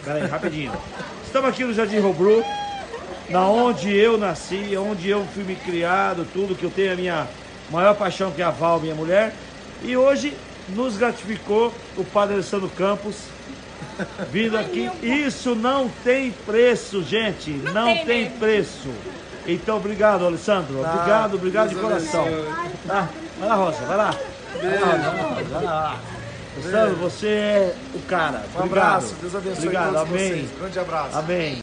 Pera aí, rapidinho. Estamos aqui no Jardim Robru, na onde eu nasci, onde eu fui me criado, tudo que eu tenho a minha maior paixão, que é a Val, minha mulher. E hoje nos gratificou o Padre Alessandro Campos vindo aqui. Isso não tem preço, gente. Não tem preço. Então, obrigado, Alessandro. Obrigado de coração. Tá? Vai lá, Rosa, vai lá. Vai lá. Alessandro, você é o cara. Um abraço, Deus abençoe obrigado, todos amém. vocês. Grande abraço. Amém.